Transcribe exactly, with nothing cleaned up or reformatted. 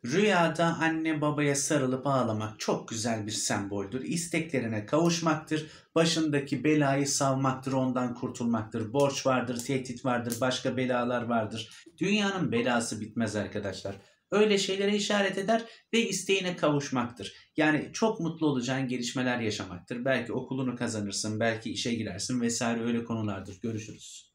Rüyada anne babaya sarılıp ağlamak çok güzel bir semboldür. İsteklerine kavuşmaktır. Başındaki belayı savmaktır, ondan kurtulmaktır. Borç vardır, tehdit vardır, başka belalar vardır. Dünyanın belası bitmez arkadaşlar. Öyle şeylere işaret eder ve isteğine kavuşmaktır. Yani çok mutlu olacağın gelişmeler yaşamaktır. Belki okulunu kazanırsın, belki işe girersin vesaire öyle konulardır. Görüşürüz.